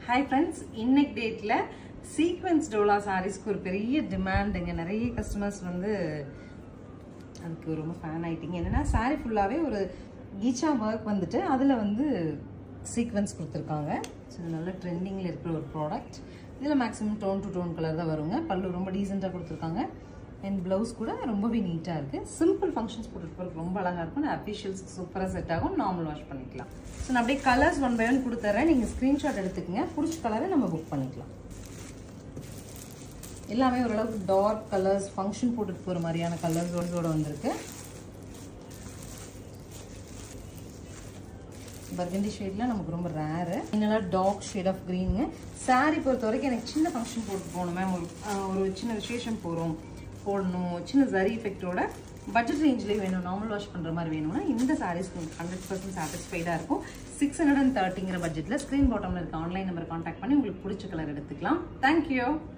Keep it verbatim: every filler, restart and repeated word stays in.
Hi friends, இன்னைக்கு டேட்ல sequence Dola sarees க்கு ஒரு பெரிய டிமாண்ட்ங்க. நிறைய கஸ்டமர்ஸ் வந்து அதுக்கு ரொம்ப ஃபேன் ஆயிட்டீங்க. என்னன்னா saree ஃபுல்லாவே ஒரு கீச்சா வர்க் வந்துட்டு அதுல வந்து சீக்வென்ஸ் கொடுத்திருக்காங்க. சோ இது நல்ல ட்ரெண்டிங்ல இருக்கிற ஒரு ப்ராடக்ட். இதுல maximum tone to tone colour தான் வருங்க. பல்லு ரொம்ப டீசென்ட்டா கொடுத்திருக்காங்க. and blouse கூட ரொம்பவே நீட்டா இருக்கு. சிம்பிள் ஃபங்க்ஷன்ஸ் போட்டுட்டு போறதுக்கு ரொம்ப அழகா இருக்கும். அபிஷியல்ஸ் சூப்பரா செட் ஆகும். நார்மல் வாஷ் பண்ணிக்கலாம். சோ நான் அப்படியே கலர்ஸ் ஒன் பை ஒன் கொடுத்துறேன். நீங்க ஸ்கிரீன்ஷாட் எடுத்துக்கங்க. பிடிச்ச கலரை நம்ம புக் பண்ணிக்கலாம். எல்லாமே ஓரளவுக்கு டார்க் கலர்ஸ் ஃபங்க்ஷன் போட்டுட்டு போற மாதிரியான கலர்ஸோட வந்திருக்கு. பர்கண்டி ஷேட்ல நமக்கு ரொம்ப ரேர். இன்னல dark shade of green. saree பொறுத்த வரைக்கும் எனக்கு சின்ன ஃபங்க்ஷன் போட்டு போகணும் மேம். ஒரு ஒரு சின்ன விசேஷம் போறோம் போடணும். சின்ன ஜரி எஃபெக்ட்டோட பட்ஜெட் ரேஞ்சிலே வேணும். நார்மல் வாஷ் பண்ற மாதிரி வேணும்னா இந்த sarees ஹண்ட்ரட் பர்சன்ட் சாட்டிஸ்ஃபைடா இருக்கும். சிக்ஸ் ஹண்ட்ரட் அண்ட் தேர்ட்டிங்கிற பட்ஜெட்ல ஸ்கிரீன் பாட்டம்ல இருக்க ஆன்லைன் நம்பர் கான்டாக்ட் பண்ணி உங்களுக்கு பிடிச்ச கலர் எடுத்துக்கலாம். தேங்க்யூ.